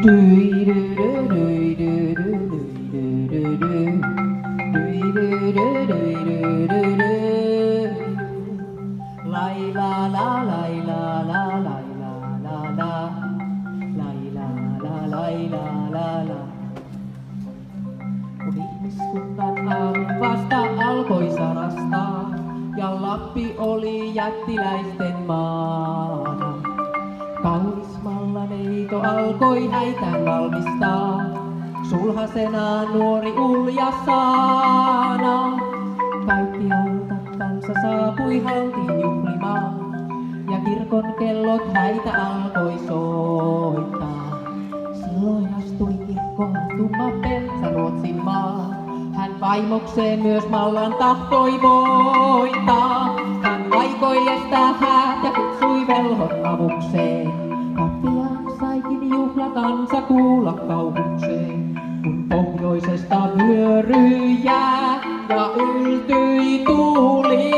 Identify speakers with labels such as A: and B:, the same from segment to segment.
A: Kun ihmiskunnan aamu vasta alkoi sarastaa ja Lappi oli jättiläisten maana. Kallismalla neito alkoi häitä valmistaa, sulhasena nuori ulja saana. Kaikkialta kansa saapui haltiin juhlimaan, ja kirkon kellot häitä alkoi soittaa. Silloin astui kirkkoon tumma Peltsä Ruotsin maa. Hän vaimokseen myös Mallan tahtoi voittaa. Hän aikoi estää häät ja kutsui velhot avukseen. Pappilaan saikin juhlakansa kuulla kauhukseen, kun pohjoisesta vyöryi jää ja yltyi tuuli.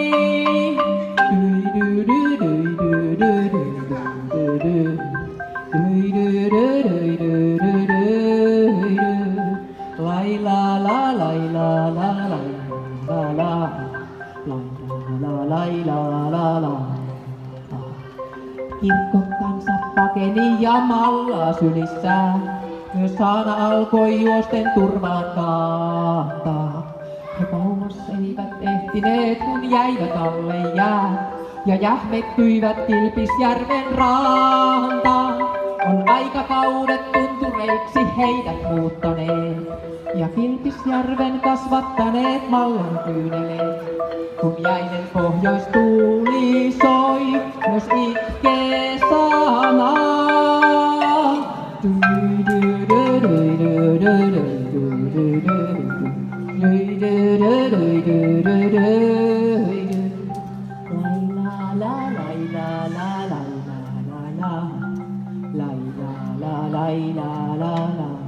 A: Kirkon kansa pakeni ja Mallaa sylissään, myös Saana alkoi juosten turvaan kaataa. He kauas eivät ehtineet, kun jäivät alle jää, ja jähmettyivät Kilpisjärven rantaan. On aikakaudet tuntureiksi heidät muuttaneet, ja Kilpisjärven kasvattaneet Mallan kyyneleet. Kun jäinen pohjoistuuli soi, myös itkee Saana. La la la la la la la la la la la.